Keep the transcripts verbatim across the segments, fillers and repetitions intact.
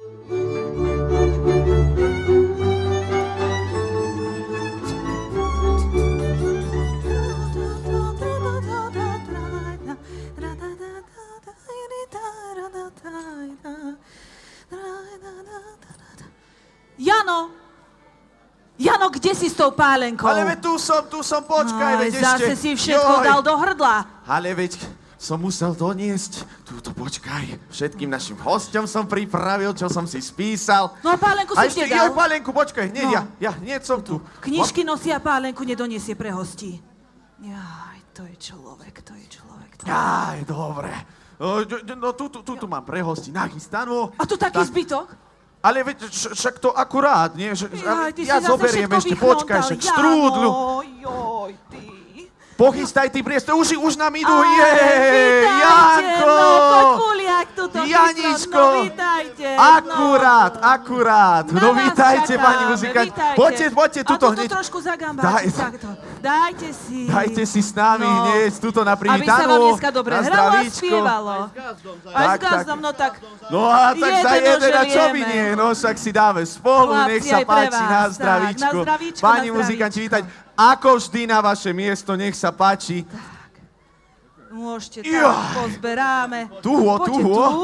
Jano! Jano, kde si s tou pálenkou? Ale veď tu som, tu som, počkaj, Aj, veď ešte... zase si všetko Joj. dal do hrdla. Ale veď som musel doniesť túto, počkaj. Všetkým našim hosťom som pripravil, čo som si spísal. No a pálenku a si ešte, nedal. joj, pálenku, počkaj, nie, No. ja, ja, nie som tu. Knižky nosia, pálenku nedoniesie pre hostí. Jaj, to je človek, to je človek. To je... Aj, dobre. No, no tu, tu, tu, tu mám pre hostí nachystanú. A tu taký Tak- zbytok? Ale veď, š- však to akurát, nie? Že, Jaj, ty ja si zase zoberiem všetko ešte, počkaj, vychnontal. však strúdlu. Jano, joj, ty. Pochystaj ty priestor, už, už nám idú, Aj, jej, vítajte, Janko! no, Koťkuliak tuto Janičko! chytro, no, vítajte, Akurát, no. akurát. Na No vás vítajte, čakáme, pani muzikant. vítajte. Poďte, poďte, tuto A tuto hneď. trošku zagambáte, Daj- takto. Dajte si. Dajte si s nami No. hneď, tuto na Aby sa vám privítanú. dneska dobre Na hralo a zdravíčko. spievalo. Aj s Tak, tak. gazdom, no tak. No a tak za Jeden jeden, a čo by oželieme. nie? No však si dáme spolu, Chlapci, nech sa aj pre páči, vás. na Tak, zdravíčko. na zdravíčko, Pani na muzikanti, zdravíčko. vítať. Ako vždy na vaše miesto, nech sa páči. Môžete Jo. tak, pozberáme. Tuho, Poďte tuho. tu.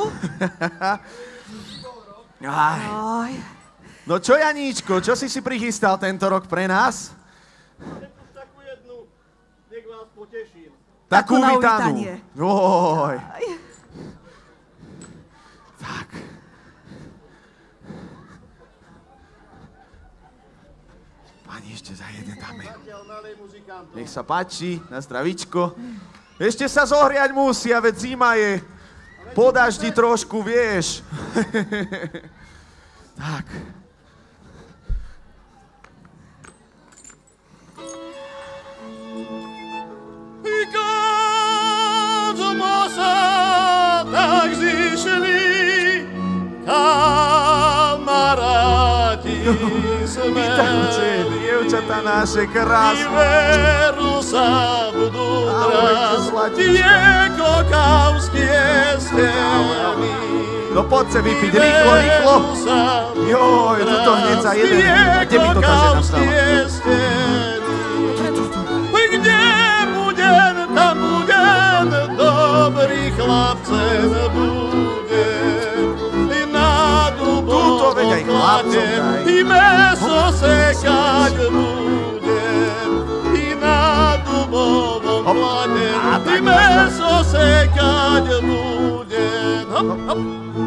Aj. Oj. No čo, Janíčko, čo si si prichystal tento rok pre nás? Takú jednu, nech vás poteším. Takú Takú na vítanú. uvítanie. Oj. Tak. Pani, ešte za jeden dáme. Nalej muzikantom. Nech sa páči, na zdravíčko. Ešte sa zohriať musia, veď zima je. Po daždi trošku, vieš. Tak. I keď sme sa tak zišli, kamaráti sme, Vítajte, dievčatá naše i krásne. veru sa budú Ahojte, trať zlatička. tie kokavské steny. No poď sa vypiť, rýchlo, rýchlo. Joj, tuto hneď za jeden. Kde mi to tá žena vstala? Kde budem, tam budem, dobrý chlapcem budem. I na Tuto veď aj dubovom chlapcom klade, daj. i meso sekať budem. I na dubovom Hop. klade, A, i tak, meso sekať budem. Hop, hop.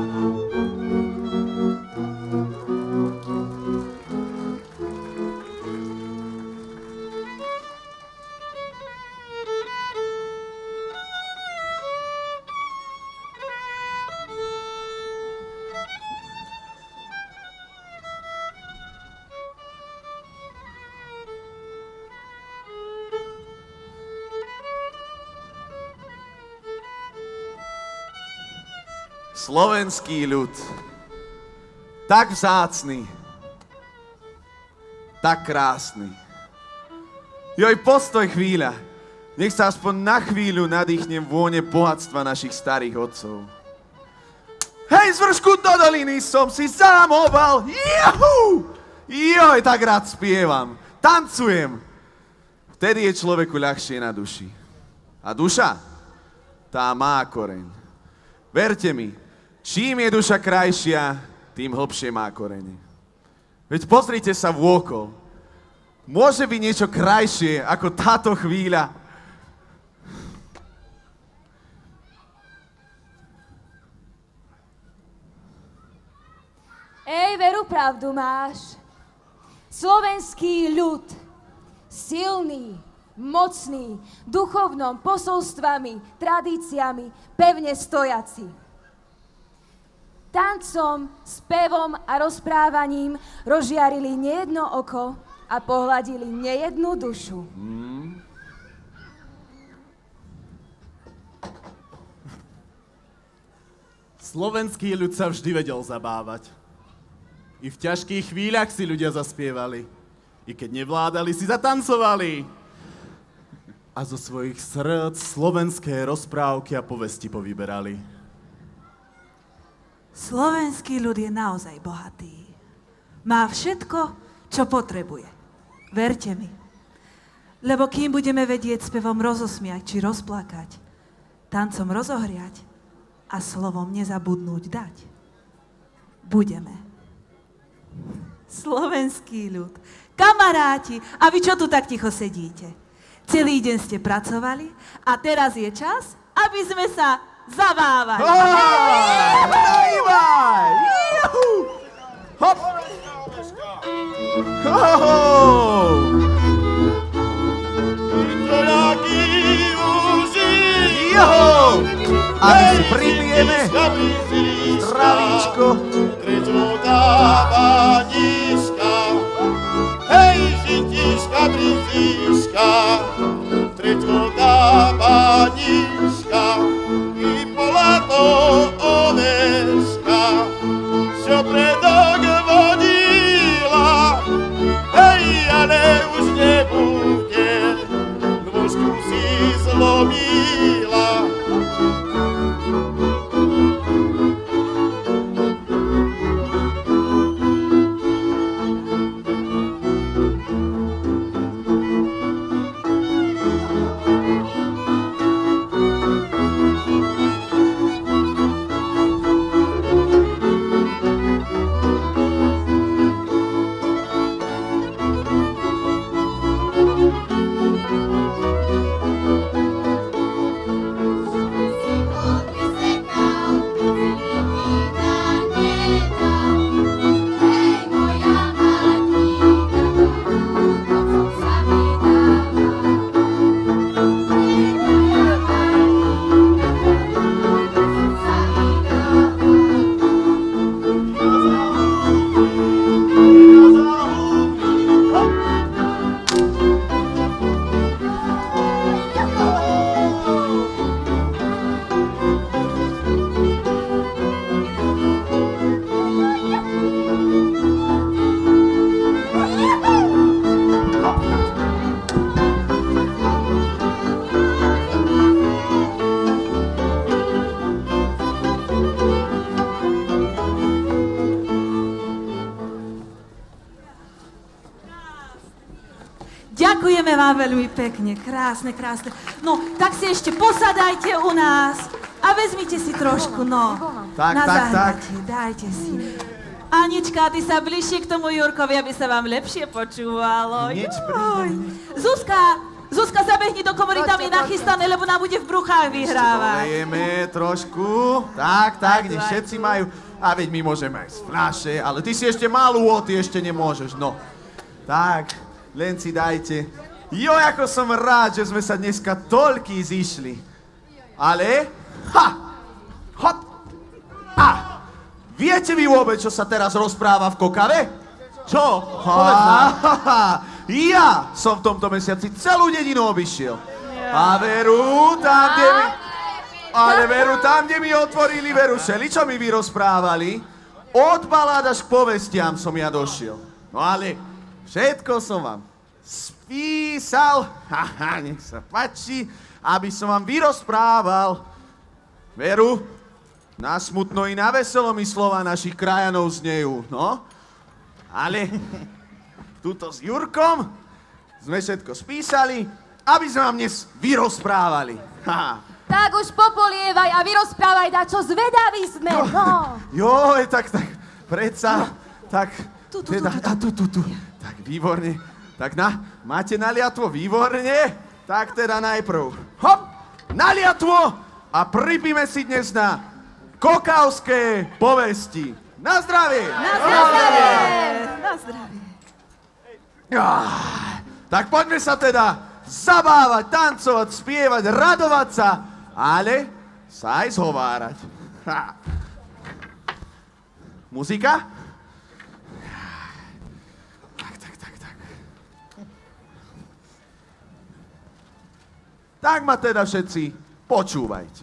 Slovenský ľud. Tak vzácny. Tak krásny. Joj, postoj chvíľa. Nech sa aspoň na chvíľu nadýchnem vône bohatstva našich starých otcov. Hej, z vršku do doliny som si zamoval. Juhu! Joj, tak rád spievam. Tancujem. Vtedy je človeku ľahšie na duši. A duša? Tá má koreň. Verte mi, čím je duša krajšia, tým hlbšie má korene. Veď pozrite sa vôkol. Môže byť niečo krajšie ako táto chvíľa. Ej, veru, pravdu máš. Slovenský ľud, silný, mocný, duchovnom, posolstvami, tradíciami, pevne stojaci. Tancom, spevom a rozprávaním rozžiarili nejedno oko a pohľadili nejednú dušu. Slovenský ľud sa vždy vedel zabávať. I v ťažkých chvíľach si ľudia zaspievali. I keď nevládali, si zatancovali. A zo svojich srdc slovenské rozprávky a povesti povyberali. Slovenský ľud je naozaj bohatý. Má všetko, čo potrebuje. Verte mi. Lebo kým budeme vedieť spevom rozosmiať či rozplakať, tancom rozohriať a slovom nezabudnúť dať, budeme. Slovenský ľud. Kamaráti, a vy čo tu tak ticho sedíte? Celý deň ste pracovali a teraz je čas, aby sme sa zabávali. Zajímaj! Hop! Ho! Joho! A my si pripijeme zdravíčko. Hej, žitiška, briziška, treťvoda baniška, i polato oveška, čo predok vodila, hej, ale už nebude, nôžku si zlomila. Ďakujeme vám veľmi pekne, krásne, krásne. No, tak si ešte posadajte u nás a vezmite si trošku, no. Tak, na tak, tak. Dajte si. Anička, ty sa bližšie k tomu Jurkovi, aby sa vám lepšie počúvalo. Nič Joj. Zuzka, Zuzka, zabehni do komory, tam je nachystané, lebo nám bude v bruchách vyhrávať. Lejeme trošku. Tak, tak, nech všetci majú. A veď my môžeme aj z fľaše, ale ty si ešte malú, ty ešte nemôžeš, no. Tak, len si dajte. Jo, ako som rád, že sme sa dneska toľký zišli. Ale, ha, hop, a, viete vy vôbec, čo sa teraz rozpráva v Kokave? Čo? Ha, ha, ha. Ja som v tomto mesiaci celú dedinu obišiel. A veru, tam, kde mi... Ale veru, tam, kde mi otvorili, veru, šeli, čo mi vyrozprávali, od balád až k povestiam som ja došiel. No ale všetko som vám spísal, haha, nech sa páči, aby som vám vyrozprával. Veru, na smutno i na veselo mi slova našich krajanov znejú, no. Ale tuto s Jurkom sme všetko spísali, aby sme vám dnes vyrozprávali. Ha. Tak už popolievaj a vyrozprávaj, dačo, zvedaví sme, no. Joj, tak, tak, predsa, tak, Tu, tu, teda, tu, tu, a tu, tu, tu, tak výborne, tak na, máte naliatvo, výborne, tak teda najprv, hop, naliatvo a pripíme si dnes na kokavské povesti. Na zdravie! Na zdravie! Na zdravie. Ah, tak poďme sa teda zabávať, tancovať, spievať, radovať sa, ale sa aj zhovárať. Ha. Muzika? Tak, tak, tak, tak. Tak ma teda všetci počúvajte.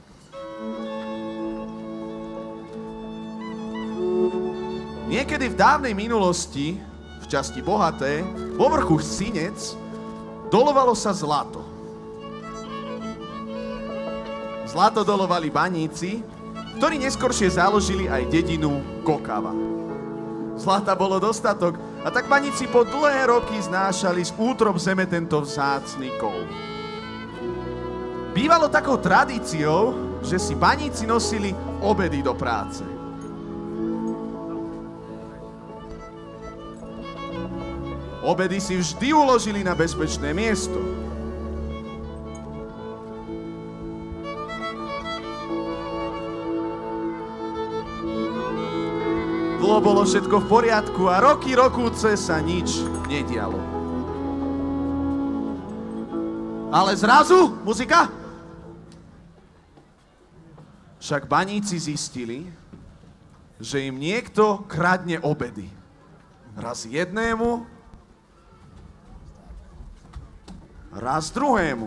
Niekedy v dávnej minulosti, v časti Bohaté, vo vrchu Sinec, dolovalo sa zlato. Zlato dolovali baníci ktorí neskoršie založili aj dedinu Kokava. Zlata bolo dostatok a tak baníci po dlhé roky znášali z útrob zeme tento vzácny kov. Bývalo takou tradíciou, že si baníci nosili obedy do práce. Obedy si vždy uložili na bezpečné miesto. Dlho bolo všetko v poriadku a roky rokúce sa nič nedialo. Ale zrazu, muzika, však baníci zistili, že im niekto kradne obedy. Raz jednému, raz druhému.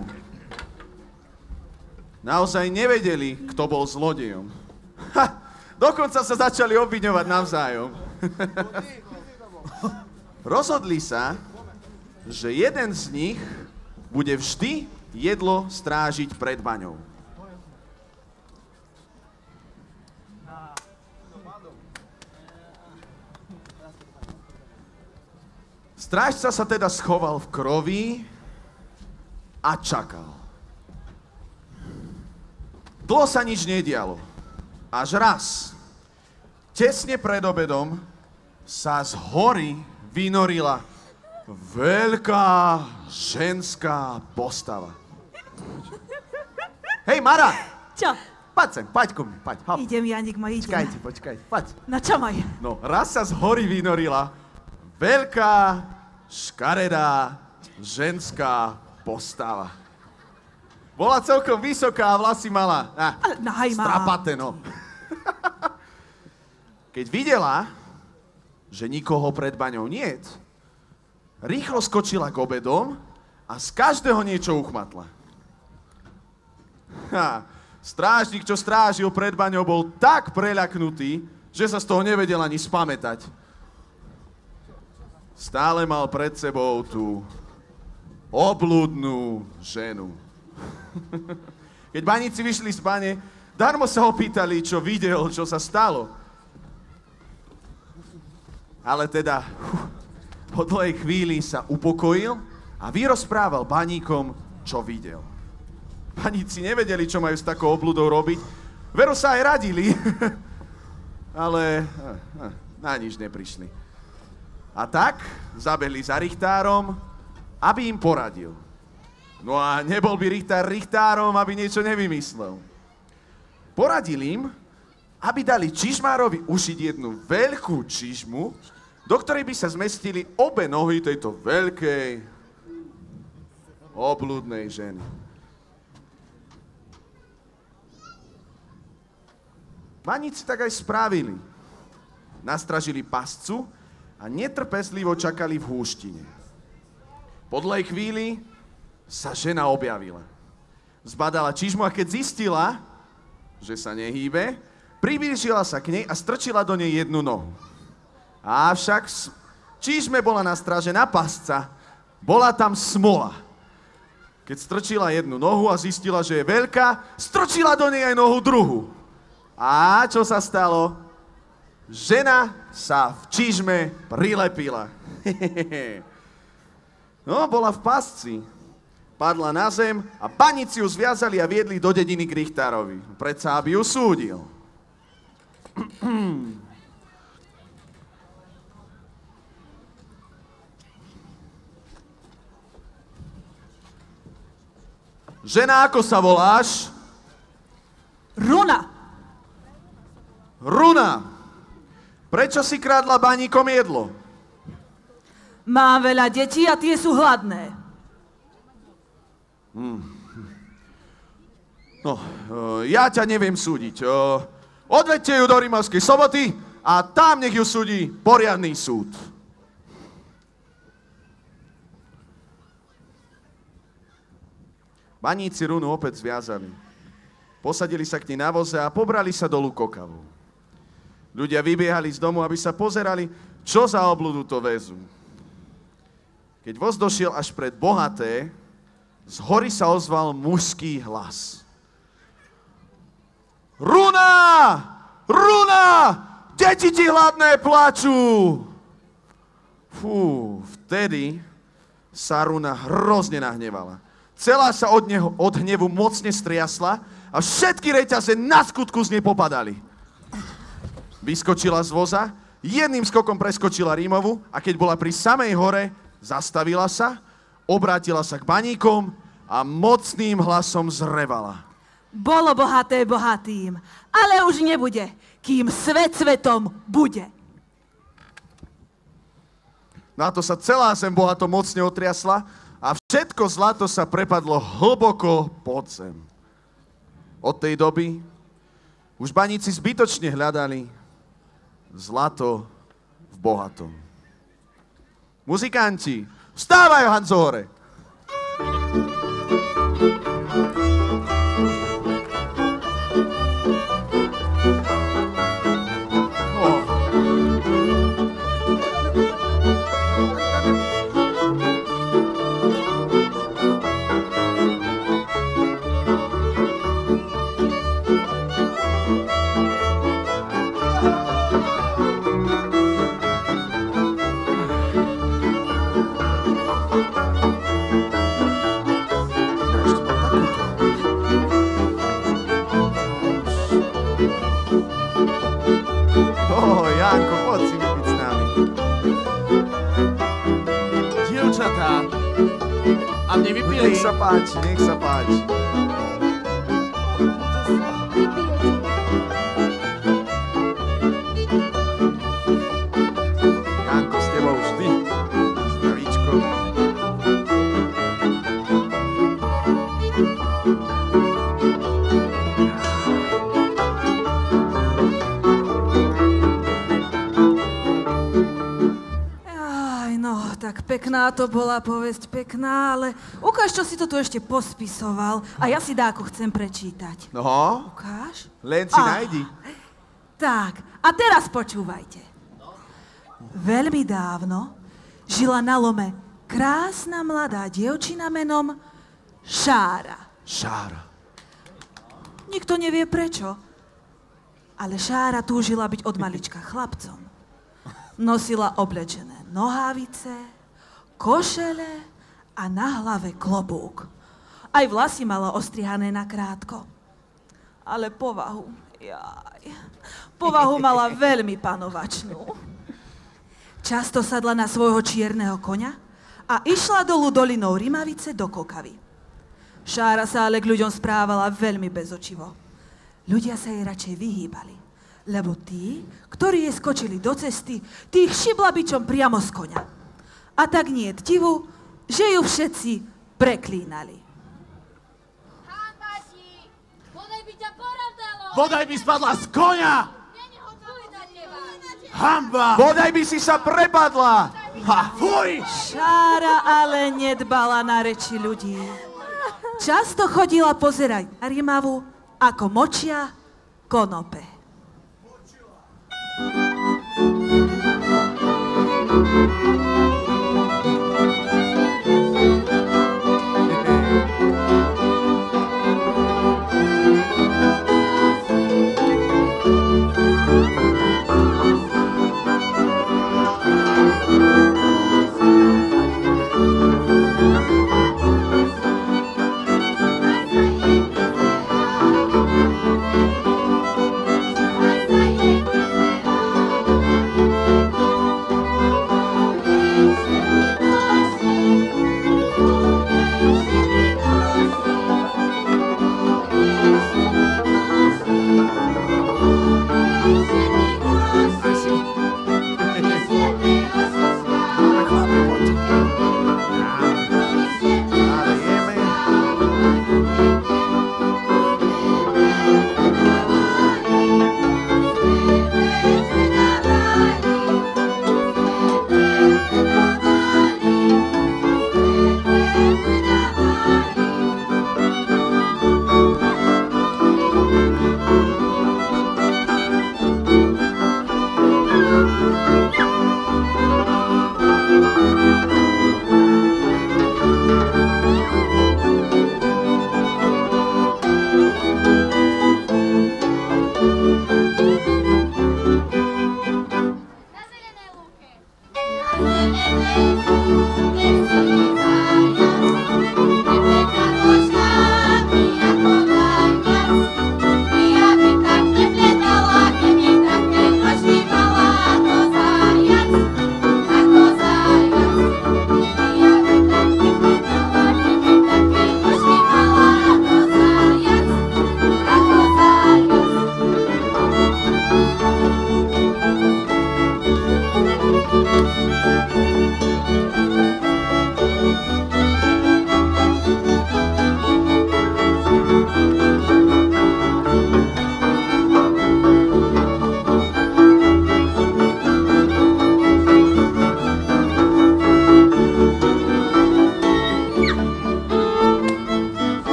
Naozaj nevedeli, kto bol zlodejom. Ha! Dokonca sa začali obviňovať navzájom. Rozhodli sa, že jeden z nich bude vždy jedlo strážiť pred baňou. Strážca sa teda schoval v kroví a čakal. Dlho sa nič nedialo. Až raz, tesne pred obedom, sa z hory vynorila veľká ženská postava. Hej, Mara! Čo? Poď sem, poď ku mne, poď, hop. Idem, Janik, ma idem. Počkajte, počkajte, poď. No čo maj? No, raz sa z hory vynorila veľká, škaredá, ženská postava. Bola celkom vysoká a vlasy mala. Ah, Nahaj má. strapaté, no. Keď videla, že nikoho pred baňou niet, rýchlo skočila k obedom a z každého niečo uchmatla. Ha, strážnik, čo strážil pred baňou, bol tak preľaknutý, že sa z toho nevedel ani spamätať. Stále mal pred sebou tú oblúdnu ženu. Keď baníci vyšli z bane, darmo sa opýtali, čo videl, čo sa stalo. Ale teda, po dlhej chvíli sa upokojil a vyrozprával baníkom, čo videl. Baníci nevedeli, čo majú s takou obludou robiť. Veru sa aj radili, ale na nič neprišli. A tak zabehli za richtárom, aby im poradil. No a nebol by richtár richtárom, aby niečo nevymyslel. Poradil im, aby dali čižmárovi ušiť jednu veľkú čižmu, do ktorej by sa zmestili obe nohy tejto veľkej, obludnej ženy. Baníci tak aj spravili. Nastražili pascu a netrpezlivo čakali v húštine. Po dlhej chvíli sa žena objavila. Zbadala čižmu a keď zistila, že sa nehýbe, priblížila sa k nej a strčila do nej jednu nohu. Avšak v čižme bola nastražená pasca, bola tam smola. Keď strčila jednu nohu a zistila, že je veľká, strčila do nej aj nohu druhú. A čo sa stalo? Žena sa v čižme prilepila. No, bola v pasci. Padla na zem a baníci ju zviazali a viedli do dediny k richtárovi. Predsa, aby ju súdil. Žena, ako sa voláš? Runa. Runa. Prečo si kradla baníkom jedlo? Mám veľa detí a tie sú hladné. Hmm. No, ja ťa neviem súdiť. Odvedte ju do Rimavskej Soboty a tam nech ju súdi poriadny súd. Baníci Runu opäť zviazali. Posadili sa k nej na voze a pobrali sa dolu Kokavu. Ľudia vybiehali z domu, aby sa pozerali, čo za obludu to väzu. Keď voz došiel až pred Bohaté, z hory sa ozval mužský hlas. Runa! Runa! Deti ti hladné plačú! Fú, vtedy sa Runa hrozne nahnevala. Celá sa od, neho, od hnevu mocne striasla a všetky reťaze na skutku z nej popadali. Vyskočila z voza, jedným skokom preskočila Rímovu a keď bola pri samej hore, zastavila sa, obrátila sa k baníkom a mocným hlasom zrevala. Bolo bohaté bohatým, ale už nebude, kým svet svetom bude. Na to sa celá zem bohato mocne otriasla a všetko zlato sa prepadlo hlboko pod zem. Od tej doby už baníci zbytočne hľadali zlato v bohatom. Muzikanti, vstávaj, Hanzo, hore! Janko, poď si vypiť s nami. Dievčatá, a mne vypili. Nech sa páči, nech sa páči. Janko, s tebou vždy. Zdravíčko. Tak pekná to bola povesť, pekná, ale ukáž, čo si to tu ešte pospisoval a ja si dáku chcem prečítať. No, Ukáž? len si Ah, nájdi. Tak, a teraz počúvajte. Veľmi dávno žila na lome krásna mladá dievčina menom Šára. Šára. Nikto nevie prečo, ale Šára túžila byť od malička chlapcom. Nosila oblečené nohavice, košele a na hlave klobúk. Aj vlasy mala ostrihané na krátko. Ale povahu, jaj, povahu mala veľmi panovačnú. Často sadla na svojho čierneho koňa a išla dolu dolinou Rimavice do Kokavy. Šára sa ale k ľuďom správala veľmi bezočivo. Ľudia sa jej radšej vyhýbali, lebo tí, ktorí jej skočili do cesty, tých šibla bičom priamo z koňa. A tak nie je divu, že ju všetci preklínali. Hanba ti! Bodaj by ťa poradalo! Bodaj by spadla z koňa! Není ho tvoj na teba! Hamba! Bodaj by si sa prepadla! Ha, fuj! Šára ale nedbala na reči ľudí. Často chodila pozerať na Rimavu, ako močia konope.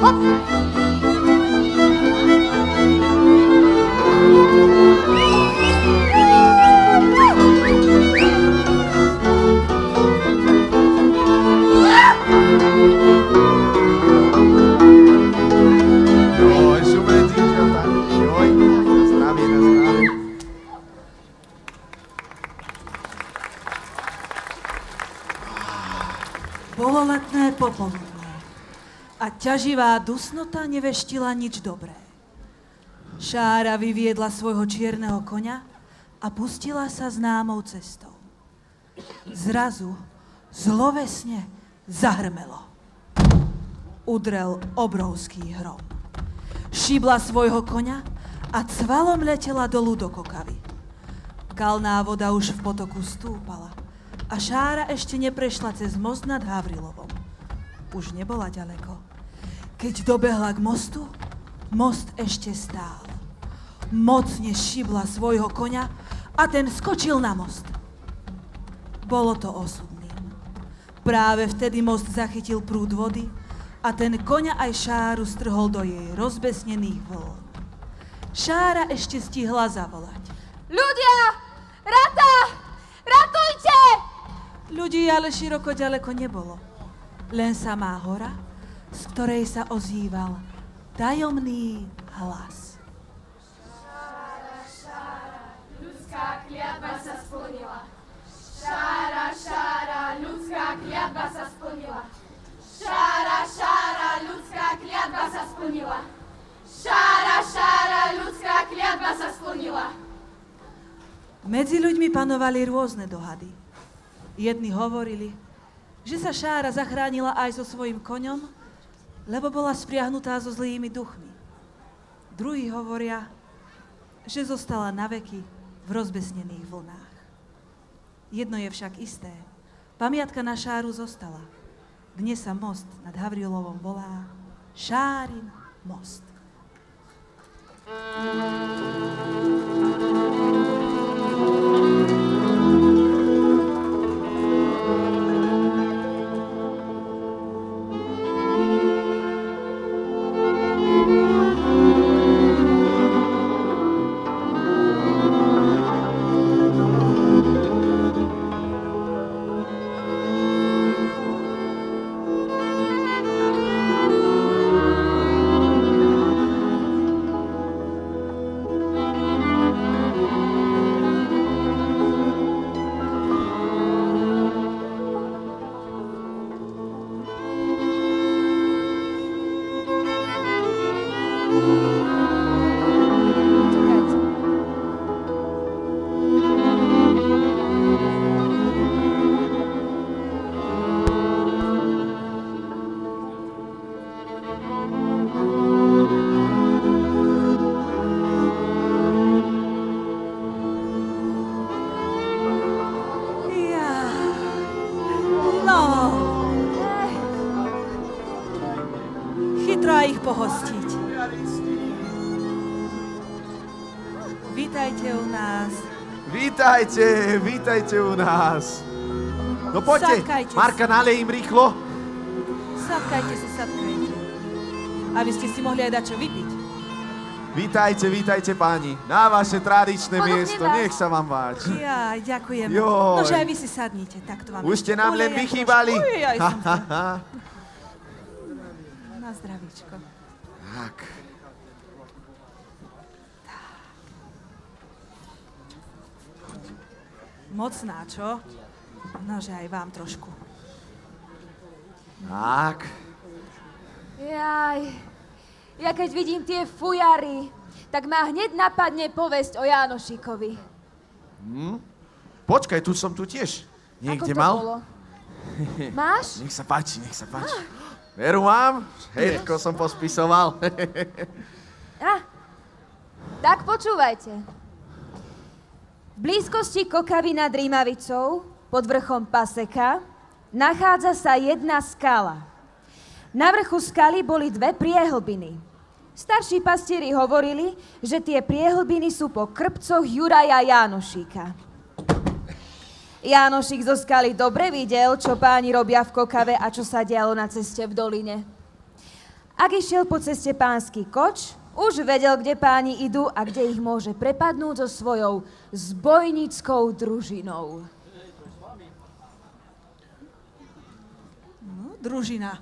hop. Joj, šumé dívčata. Joj, na zdravie, na zdravie. Bolo letné popoludne a ťaživá dusnota neveštila nič dobré. Šára vyviedla svojho čierneho koňa a pustila sa známou cestou. Zrazu zlovesne zahrmelo. Udrel obrovský hrom. Šibla svojho koňa a cvalom letela dolu do kokavy. Kalná voda už v potoku stúpala a Šára ešte neprešla cez most nad Havrilovom. Už nebola ďaleko. Keď dobehla k mostu, most ešte stál. Mocne šibla svojho koňa a ten skočil na most. Bolo to osudným. Práve vtedy most zachytil prúd vody a ten koňa aj Šáru strhol do jej rozbesnených vln. Šára ešte stihla zavolať. Ľudia! Rata! Ratujte! Ľudí ale široko ďaleko nebolo. Len samá hora, z ktorej sa ozýval tajomný hlas. Šára, šára, ľudská kliatba sa splnila. Šára, šára, ľudská kliatba sa splnila. Šára, šára, ľudská kliatba sa splnila. Šára, šára, ľudská kliatba sa splnila. Medzi ľuďmi panovali rôzne dohady. Jedni hovorili, že sa Šára zachránila aj so svojím koňom, lebo bola spriahnutá so zlými duchmi. Druhí hovoria, že zostala naveky v rozbesnených vlnách. Jedno je však isté. Pamiatka na Šáru zostala. Dnes sa most nad Havrilovom volá Šárin most. Ich pohostiť. Vítajte u nás. Vítajte, vítajte u nás. No poďte, Sadkajte Marka, nalej im rýchlo. Sadkajte si, sadkajte. Aby ste si mohli aj dať čo vypiť. Vítajte, vítajte páni. Na vaše tradičné Ponúknem miesto, vás. nech sa vám páči. Ja, ďakujem. Joj. Nože aj vy si sadnite, tak to vám Už ste ešte nám len oleja vychýbali. trošku. Uj, aj som sa. Na zdravíčko. Tak. Mocná, čo? Nože aj vám trošku. Tak. Jaj, ja keď vidím tie fujary, tak ma hneď napadne povesť o Jánošíkovi. Hm? Počkaj, tu som tu tiež. Niekde Ako to mal? bolo? Máš? Nech sa páči, nech sa páči. Veru mám, všetko som pospisoval. Ah, tak počúvajte. V blízkosti Kokavy nad Rímavicou, pod vrchom Paseka, nachádza sa jedna skala. Na vrchu skaly boli dve priehlbiny. Starší pastieri hovorili, že tie priehlbiny sú po krpcoch Juraja Jánošíka. Jánošík zo skaly dobre videl, čo páni robia v Kokave a čo sa dialo na ceste v doline. Ak išiel po ceste pánsky koč, už vedel, kde páni idú a kde ich môže prepadnúť so svojou zbojnickou družinou. No, družina.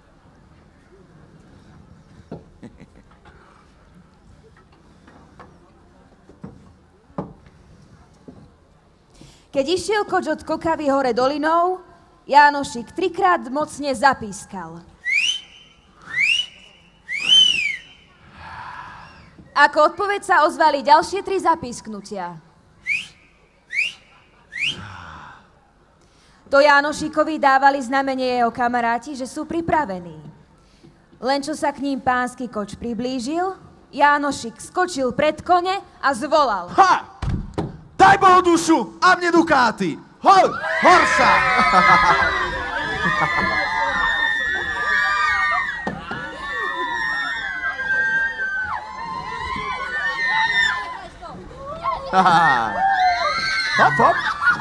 Keď išiel koč od Kokavy hore dolinou, Jánošik trikrát mocne zapískal. Ako odpoveď sa ozvali ďalšie tri zapísknutia. To Jánošikovi dávali znamenie jeho kamaráti, že sú pripravení. Len čo sa k ním pánsky koč priblížil, Jánošik skočil pred kone a zvolal. Ha! Daj Bohu dušu a mne dukáty! Hor! Hor sa! Hop, hop!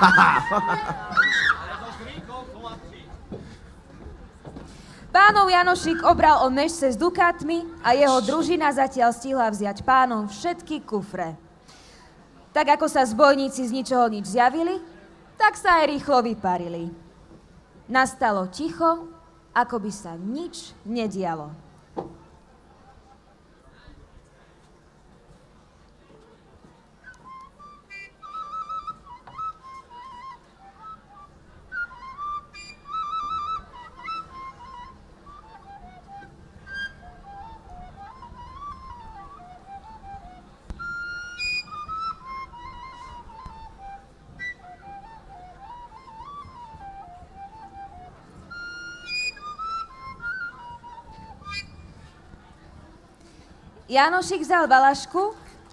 Pánov Janošik obral o mešce s dukátmi a jeho družina zatiaľ stihla vziať pánom všetky kufre. Tak ako sa zbojníci z ničoho nič zjavili, tak sa aj rýchlo vyparili. Nastalo ticho, ako by sa nič nedialo. Janošik vzal valašku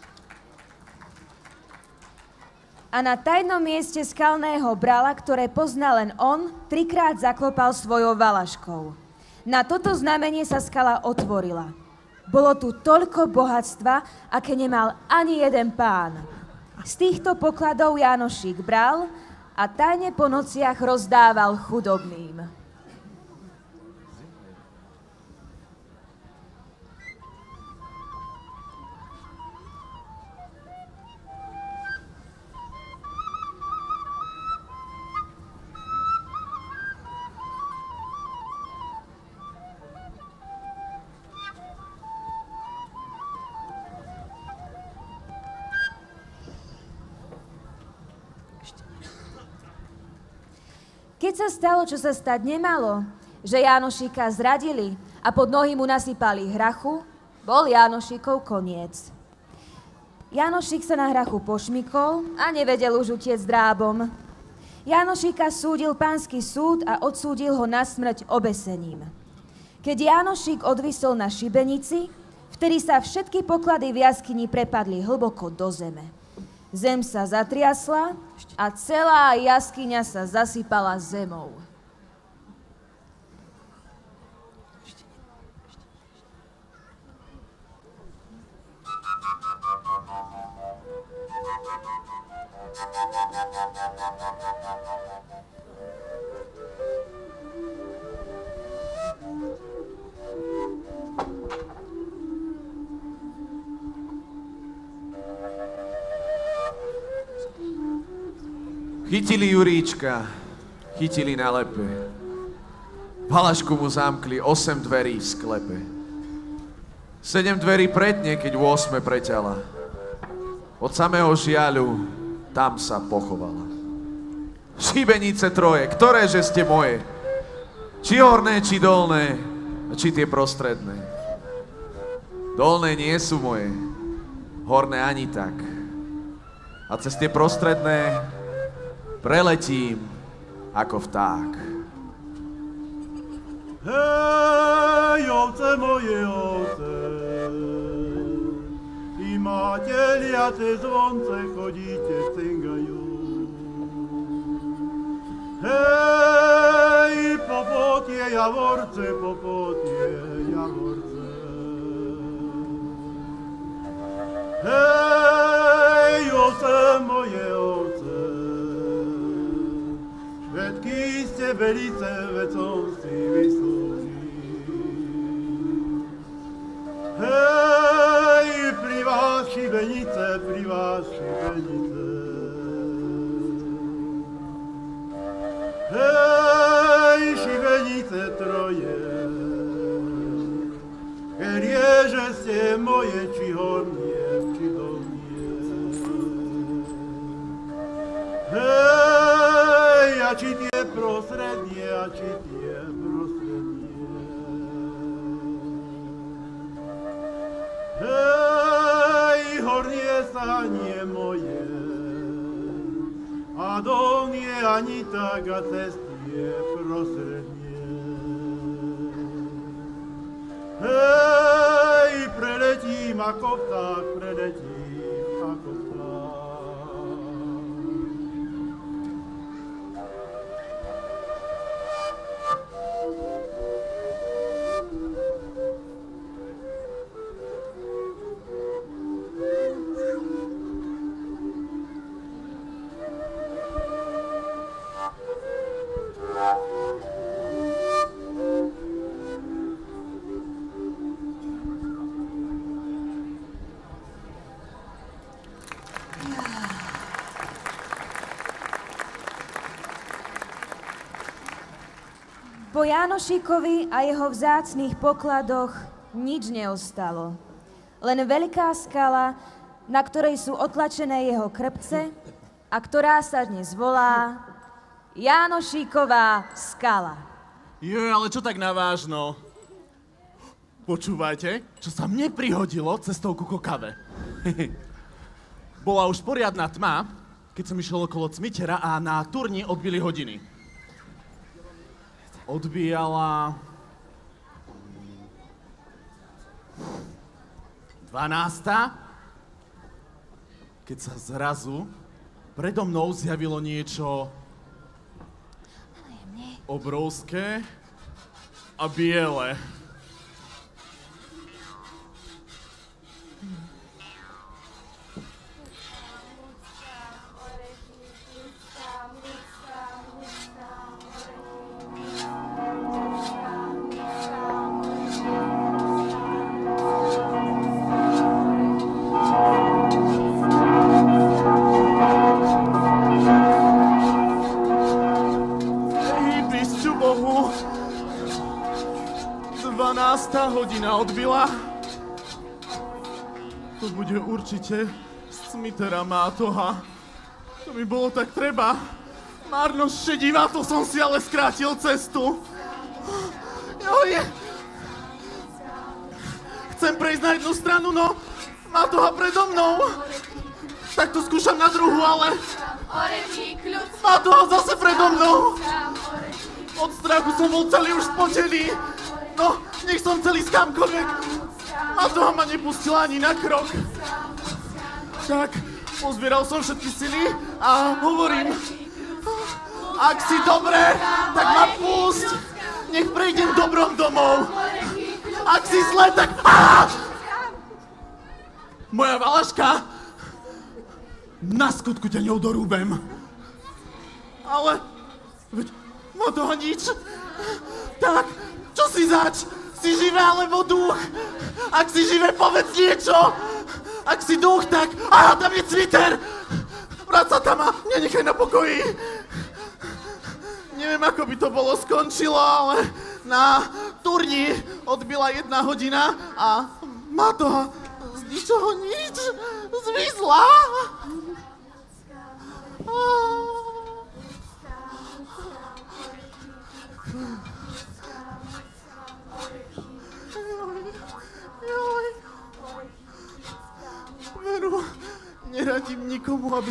a na tajnom mieste skalného brala, ktoré poznal len on, trikrát zaklopal svojou valaškou. Na toto znamenie sa skala otvorila. Bolo tu toľko bohatstva, aké nemal ani jeden pán. Z týchto pokladov Janošik bral a tajne po nociach rozdával chudobným. Keď sa stalo, čo sa stať nemalo, že Janošika zradili a pod nohy mu nasypali hrachu, bol Janošikov koniec. Janošik sa na hrachu pošmykol a nevedel už utiec drábom. Janošika súdil pánsky súd a odsúdil ho na smrť obesením. Keď Janošik odvisol na šibenici, vtedy sa všetky poklady v jaskyni prepadli hlboko do zeme. Zem sa zatriasla a celá jaskyňa sa zasypala zemou. Chytili Juríčka, chytili na lepe. Valašku mu zamkli osem dverí v sklepe. Sedem dverí pretne, keď osme preťala. Od samého žiaľu tam sa pochovala. Šibenice troje, ktoréže ste moje? Či horné, či dolné, či tie prostredné? Dolné nie sú moje, horné ani tak. A cez tie prostredné preletím ako vták. Hej, ovce moje ovce, i matelia cez zvonce chodíte cengajú. Hej, popotie javorce, popotie javorce. Hej, ovce moje ovce, všetky ste velice, veď som si vyslúžil. že ste moje, či hornie, či dolnie. Hej, a či tie prostrednie, a či tie prostrednie. Hej, hornie sa nie moje, a dolnie ani tak, a cez tie prostrednie. Hej, preletím ako vták, preletím ako vták. Po Jánošíkovi a jeho vzácnych pokladoch nič neostalo. Len veľká skala, na ktorej sú otlačené jeho krpce a ktorá sa dnes volá Jánošíková skala. Je, ale čo tak navážno? Počúvajte, čo sa mne prihodilo cestou ku kokave. Bola už poriadna tma, keď som išiel okolo cmitera a na turni odbili hodiny. Odbíjala dvanásta, keď sa zrazu predo mnou zjavilo niečo obrovské a biele. dvanásta hodina odbila. To bude určite z cmitera Mátoha. To mi bolo tak treba. Márno šedivá, to som si ale skrátil cestu. Joj. Chcem prejsť na jednu stranu, no Mátoha predo mnou. Tak to skúšam na druhú, ale Mátoha zase predo mnou. Od strachu som bol celý už spotený. No, nech som celý s kamkoľvek. Mátoha ma nepustila ani na krok. Tak, pozbieral som všetky sily a hovorím, ak si dobré, tak ma pusť. Nech prejdem dobrom domov. Ak si zle, tak... Á! Moja Valaška, na skutku ťa neodorúbem. Ale, veď, Mátoha nič. Tak, čo si zač? Si živé alebo duch? Ak si živé, povedz niečo. Ak si duch, tak... Aha, tam je cviter! Vráť sa tam a nenechaj na pokoji. Neviem, ako by to bolo skončilo, ale na turni odbila jedna hodina a Mátoha z ničoho nič zmizla. Veru, neradím nikomu, aby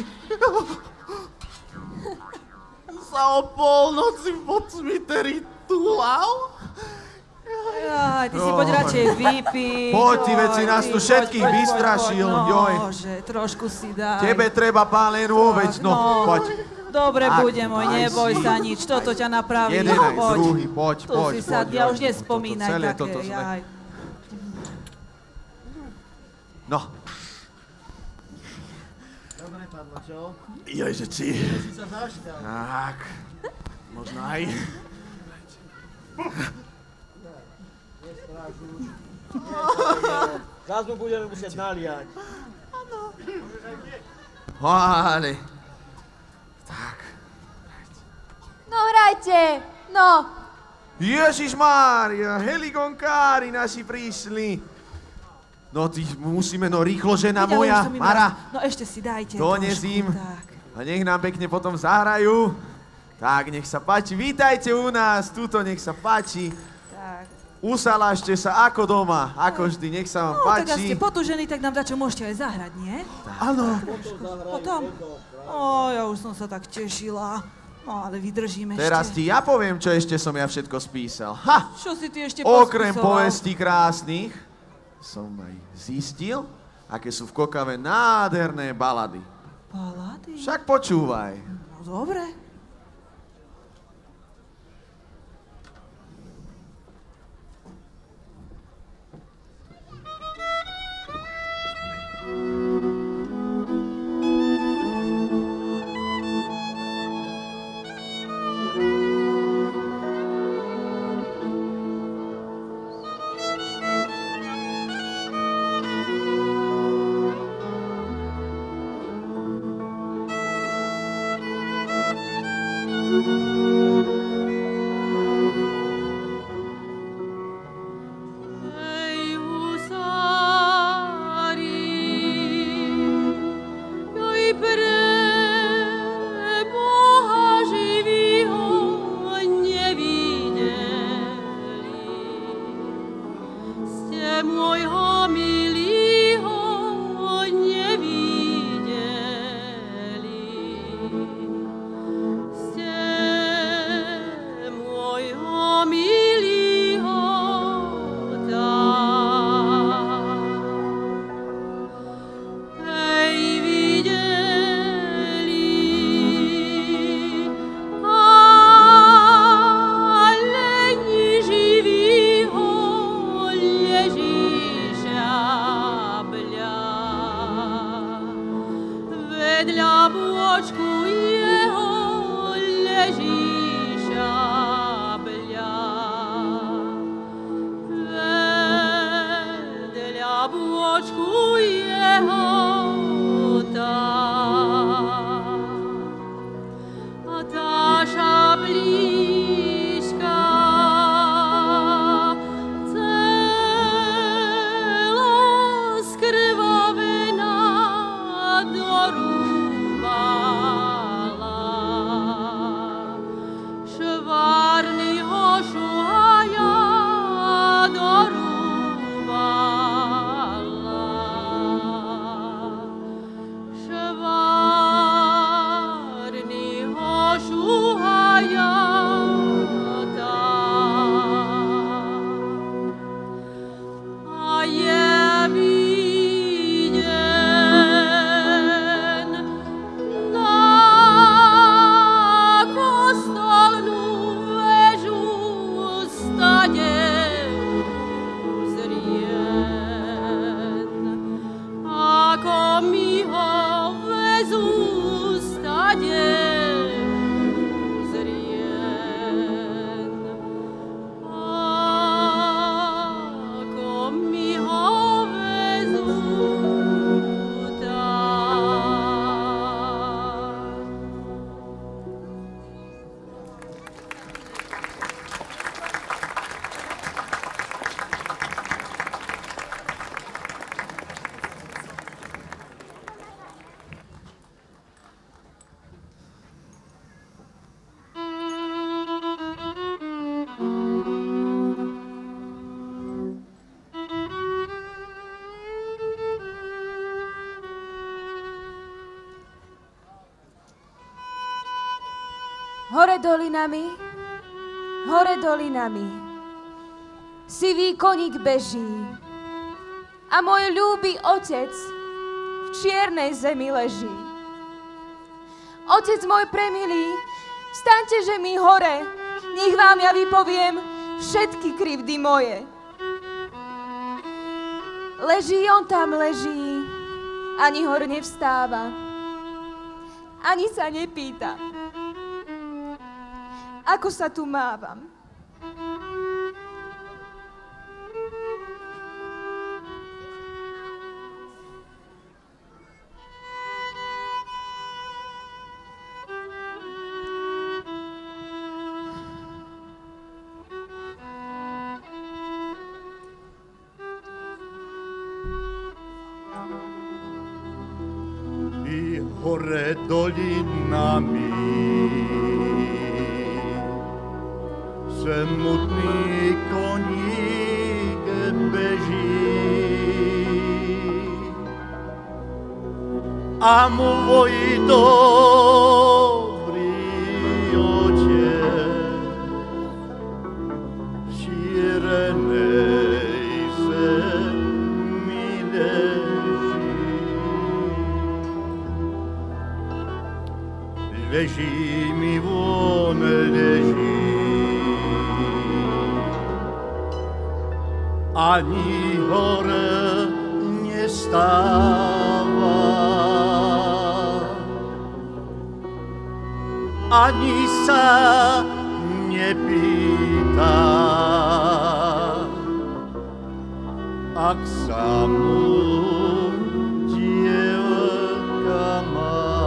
sa o polnoci po cmiteri túlal. Jaj, ty si poď radšej vypiť. Poď, ty veci joj, nás ty tu poď, všetkých poď, poď, vystrašil, poď, joj. Nože, trošku si daj. Tebe treba pálenú oveď, no, poď. Dobre Tak, bude, môj, daj neboj si. sa nič, toto ťa napraví. Jeden aj Poď. druhý, poď, Tu poď, si sa, poď, ja joj. už nespomínaj Toto celé, také, toto sme- jaj. No, Dobre padlo, čo? Jojže, či... Si sa zašťal. Tak, možno aj... Zás mu budeme musieť naliať. hále. Tak. No hrajte, no. Ježišmária, heligonkári naši prišli. No ty musíme, no rýchlo, žena Veď, ale moja, už som im Mara. dal- No ešte si dajte Dones trošku, im. tak. A nech nám pekne potom zahrajú. Tak, nech sa páči. Vítajte u nás, tuto nech sa páči. Tak. Usalážte sa ako doma, ako vždy, nech sa vám No, tak ak páči. ste potúžení, tak nám dačo môžete aj zahrať, nie? Áno. Potom? Ó, ja už som sa tak tešila. No, ale vydržím ešte. Teraz ti ja poviem, čo ešte som ja všetko spísal. Ha! Čo si ty ešte Okrem pospísoval? povestí krásnych som aj zistil, aké sú v Kokave nádherné balady. Balady? Však počúvaj. No, dobre. Hore dolinami, hore dolinami, sivý koník beží a môj ľúby otec v čiernej zemi leží. Otec môj premilý, vstaňte, že mi hore, nech vám ja vypoviem všetky krivdy moje. Leží on tam, leží, ani hor nevstáva, ani sa nepýta, ako sa tu mávam. hore dolinami. Smutný koník beží a mu vojí dobrý otec v čiernej zemi leží. Leží mi von, leží ani hore nestáva, ani sa nepýta, ak sa mu dievka má.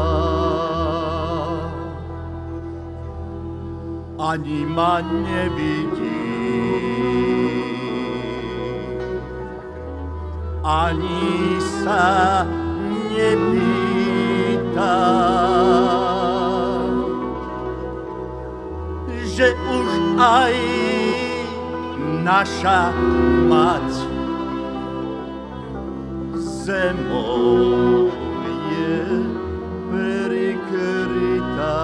Ani ma nevidí, ani sa nepýta, že už aj naša mať zemou je prikrytá.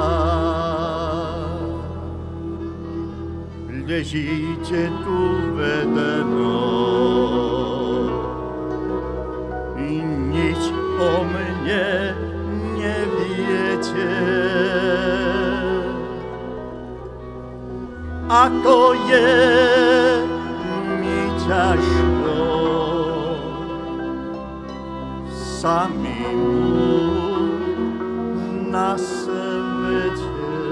Ležíte tu vedeno, nič o mne neviete. Ako je mi ťažko samému na svete.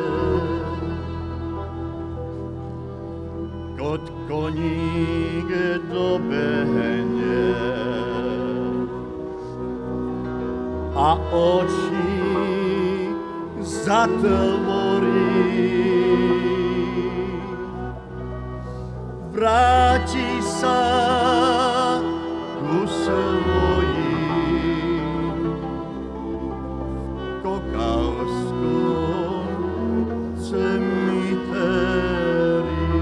Kod koník dobehne a oči zatvorí, vráti sa ku svojim v kokavskom cemitéri.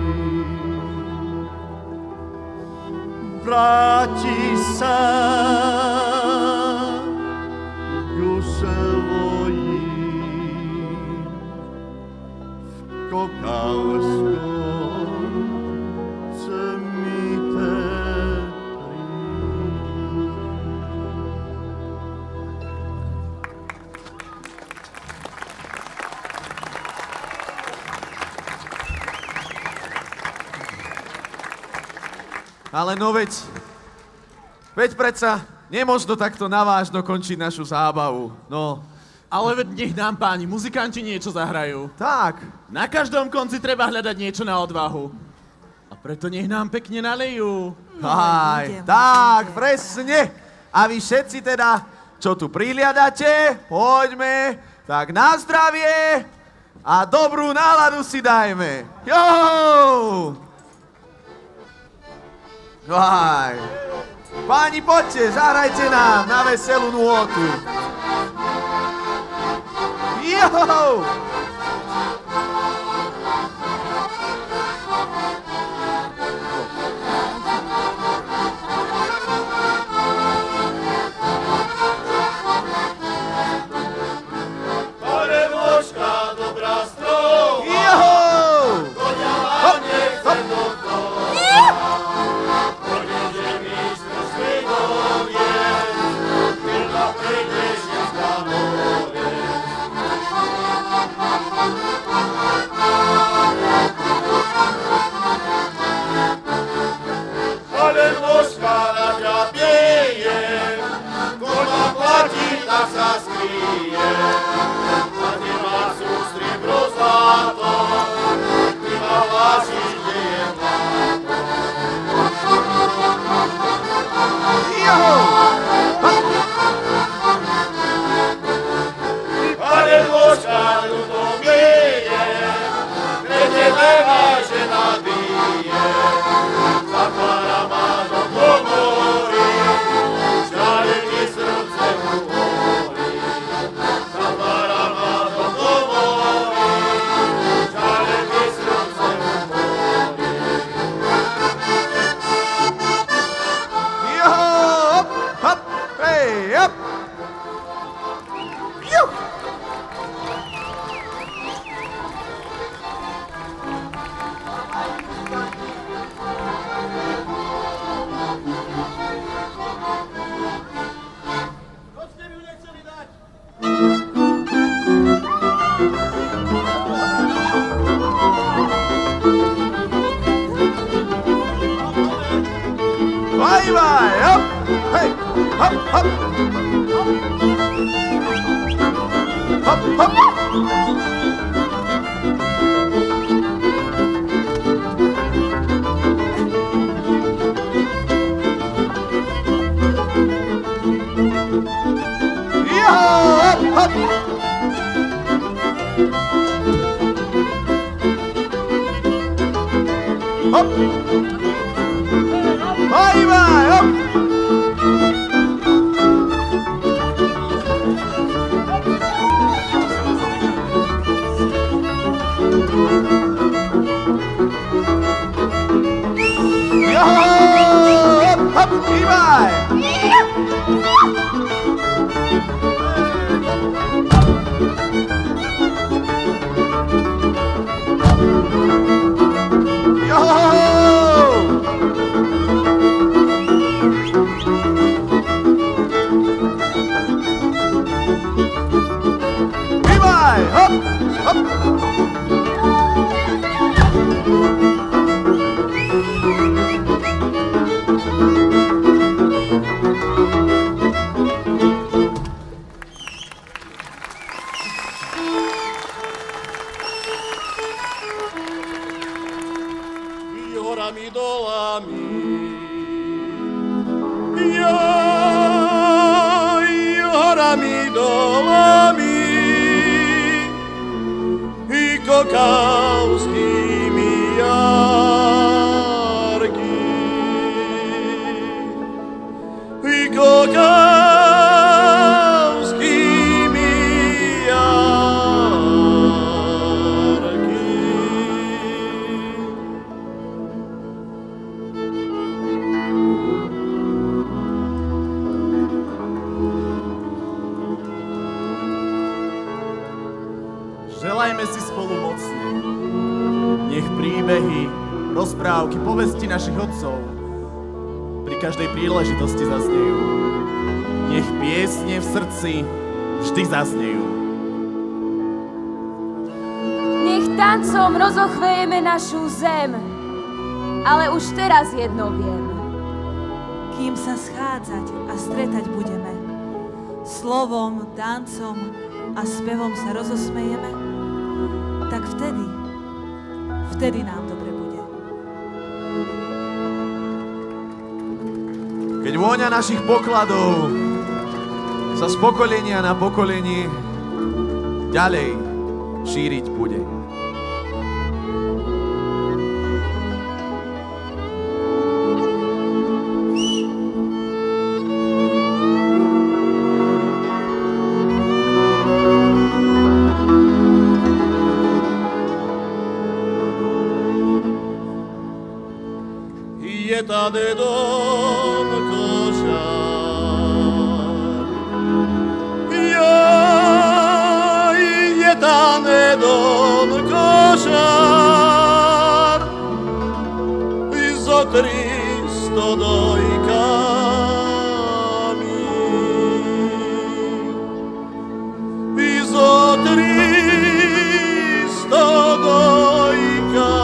Vráti sa ku svojim v kokavskom cemitéri. Ale no veď, veď predsa nemožno takto navážno končiť našu zábavu, no. Ale veď nech nám páni muzikanti niečo zahrajú. Tak. Na každom konci treba hľadať niečo na odvahu. A preto nech nám pekne nalejú. Aj, idem, tak, idem. presne. A vy všetci teda, čo tu prihliadate, poďme, tak na zdravie a dobrú náladu si dajme. Jo! Aj. Páni, poďte, zahrajte nám na veselú nôtu. Jo! Thank you. Hýbaj, hop, hej, hop, hop. Hop, hop. Joho, hop, hop. Hop. Hýbaj, hop. Joho, hop, hop, hýbaj. Horami dolami, jaj, horami dolami, i kokavskými jarky, i kokavskými jarky. Želajme si spolu mocne. Nech príbehy, rozprávky, povesti našich otcov pri každej príležitosti zaznejú. Nech piesne v srdci vždy zaznejú. Nech tancom rozochvejeme našu zem, ale už teraz jedno viem. Kým sa schádzať a stretať budeme, slovom, tancom a spevom sa rozosmejeme, tak vtedy, vtedy nám dobre bude. Keď vôňa našich pokladov sa z pokolenia na pokolenie ďalej šíriť bude. Je tady dom košár, jaj, je tady dom košár, za tristo dojkami, za tristo dojkami.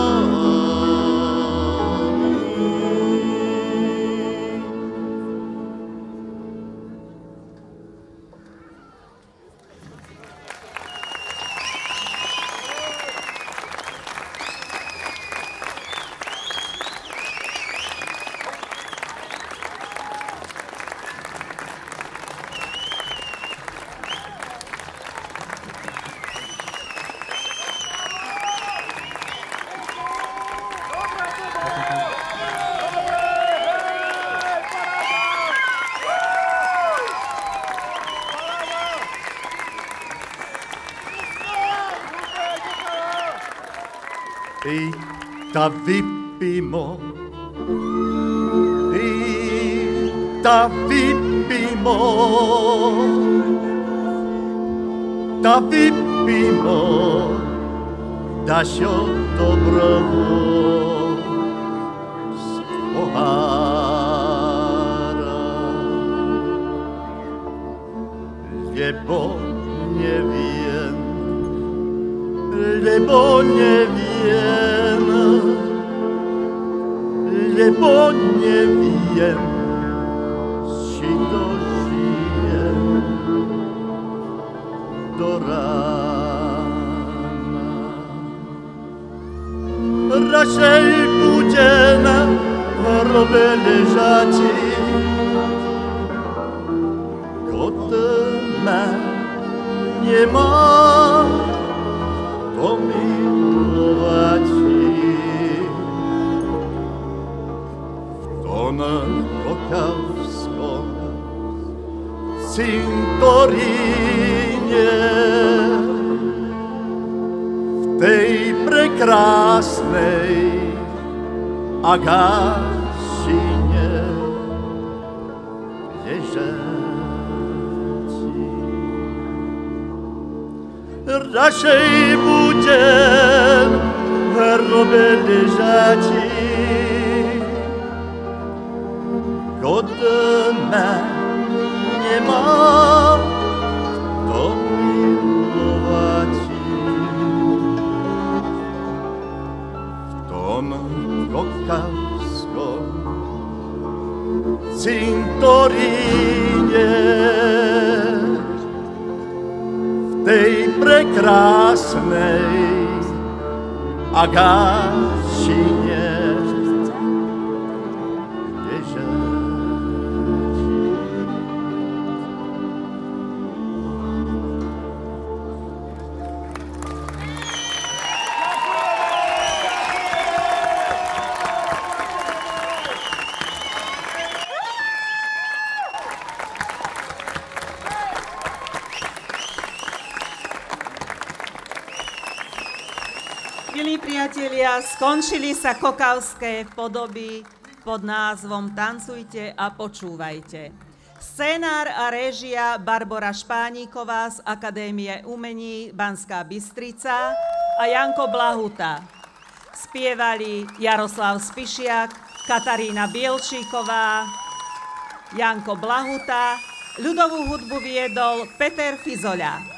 I ta vippimo, i ta vippimo, ta vippimo, da що доброго з pohara, lebo nie wiem, lebo nie wiem, lebo nie wiem. či dožijem do rána. Radšej budem v hrobe ležati, kot me nemá pomilovati. V tom kokavskom cintoríne, v tej prekrásnej Agášine ležati. Radšej budem v hrobe ležati, kot me nemá kto milovati. V tom kokavskom cintoríne, v tej prekrásnej Agášine ležati. Milí priatelia, skončili sa kokavské podoby pod názvom Tancujte a počúvajte. Scénár a réžia Barbora Špániková z Akadémie umení Banská Bystrica a Janko Blahuta. Spievali Jaroslav Spišiak, Katarína Bielčíková, Janko Blahuta, ľudovú hudbu viedol Peter Fizoľa.